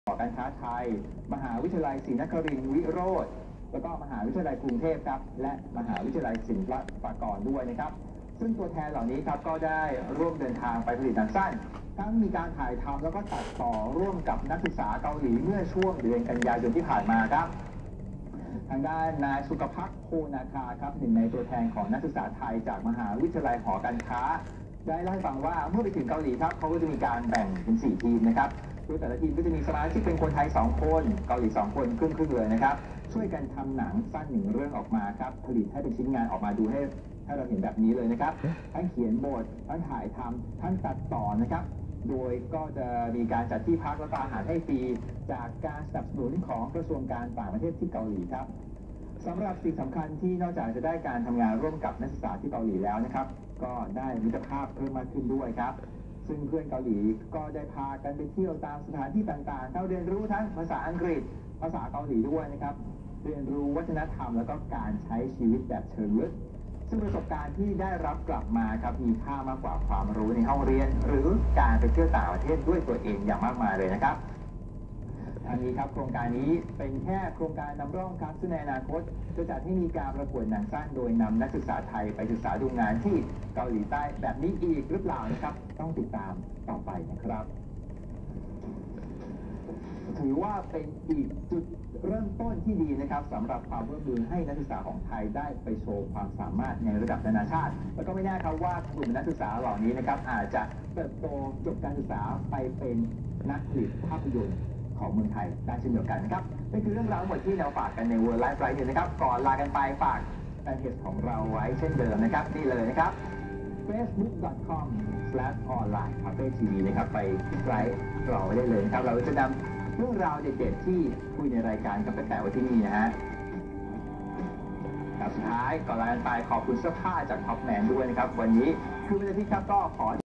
หอการค้าไทยมหาวิทยาลัยศรีนครินทร์วิโรธแล้วก็มหาวิทยาลัยกรุงเทพครับและมหาวิทยาลัยศิลปากรด้วยนะครับซึ่งตัวแทนเหล่านี้ครับก็ได้ร่วมเดินทางไปผลิตหนังสั้นทั้งมีการถ่ายทำแล้วก็ตัดต่อร่วมกับนักศึกษาเกาหลีเมื่อช่วงเดือนกันยายนที่ผ่านมาครับทางด้านนายสุขภักดิ์โพนาคาครับหนึ่งในตัวแทนของนักศึกษาไทยจากมหาวิทยาลัยหอการค้าได้เล่าให้ฟังว่าเมื่อไปถึงเกาหลีครับเขาก็จะมีการแบ่งเป็น4ทีมนะครับโดยแต่ละทีมก็จะมีสมาชิกเป็นคนไทย2คนเกาหลี2คนครึ่งเลยนะครับช่วยกันทำหนังสั้น1เรื่องออกมาครับผลิตให้เป็นชิ้นงานออกมาดูให้เราเห็นแบบนี้เลยนะครับทั้งเขียนบททั้งถ่ายทำทั้งตัดต่อนะครับโดยก็จะมีการจัดที่พักและอาหารให้ฟรีจากการสนับสนุนของกระทรวงการต่างประเทศที่เกาหลีครับสำหรับสิ่งสำคัญที่นอกจากจะได้การทำงานร่วมกับนักศึกษาที่เกาหลีแล้วนะครับก็ได้มิตรภาพเพิ่มมากขึ้นด้วยครับซึ่งเพื่อนเกาหลีก็ได้พากันไปเที่ยวตามสถานที่ต่างๆเข้าเรียนรู้ทั้งภาษาอังกฤษภาษาเกาหลีด้วยนะครับเรียนรู้วัฒนธรรมแล้วก็การใช้ชีวิตแบบเชิงลึกซึ่งประสบการณ์ที่ได้รับกลับมาครับมีค่ามากกว่าความรู้ในห้องเรียนหรือการไปเที่ยวต่างประเทศด้วยตัวเองอย่างมากมายเลยนะครับทางนี้ครับโครงการนี้เป็นแค่โครงการนำร่องครับซึ่งในอนาคตจะจัดให้มีการประกวดหนังสั้นโดยนำนักศึกษาไทยไปศึกษาดูงานที่เกาหลีใต้แบบนี้อีกหรือเปล่านะครับต้องติดตามต่อไปนะครับถือว่าเป็นอีกจุดเริ่มต้นที่ดีนะครับสำหรับความร่วมมือให้นักศึกษาของไทยได้ไปโชว์ความสามารถในระดับนานาชาติแล้วก็ไม่แน่ครับว่ากลุ่มนักศึกษาเหล่านี้นะครับอาจจะเติบโตจบการศึกษาไปเป็นนักผลิตภาพยนตร์ของเมืองไทยได้เช่นเดียวกันนะครับนี่คือเรื่องราวทั้งหมดที่เราฝากกันใน World Life Right นะครับก่อนลากันไปฝากแฟนเพจของเราไว้เช่นเดิมนะครับนี่เลยนะครับ facebook.com/onlinecafe.tv นะครับไปไลค์เราไว้ได้เลยนะครับเราจะนำเรื่องราวเด็ดๆที่คุยในรายการกับแต่ไว้ที่นี่นะฮะสุดท้ายก่อนลากันไปขอบคุณเสื้อผ้าจากท็อปแมนด้วยนะครับวันนี้คือวันอาทิตย์ครับก็ขอ